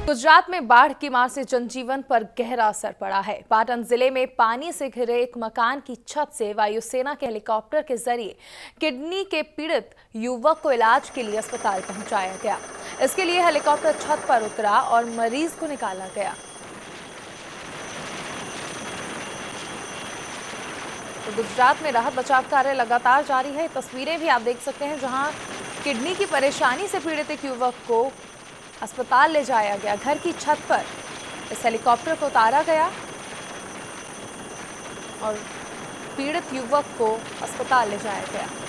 गुजरात में बाढ़ की मार से जनजीवन पर गहरा असर पड़ा है। पाटन जिले में पानी से घिरे एक मकान की छत से वायुसेना के हेलीकॉप्टर के जरिए किडनी के पीड़ित युवक को इलाज के लिए अस्पताल पहुंचाया गया। इसके लिए हेलीकॉप्टर छत पर उतरा और मरीज को निकाला गया। तो गुजरात में राहत बचाव कार्य लगातार जारी है। तस्वीरें भी आप देख सकते हैं, जहां किडनी की परेशानी से पीड़ित एक युवक को अस्पताल ले जाया गया। घर की छत पर इस हेलीकॉप्टर को उतारा गया और पीड़ित युवक को अस्पताल ले जाया गया।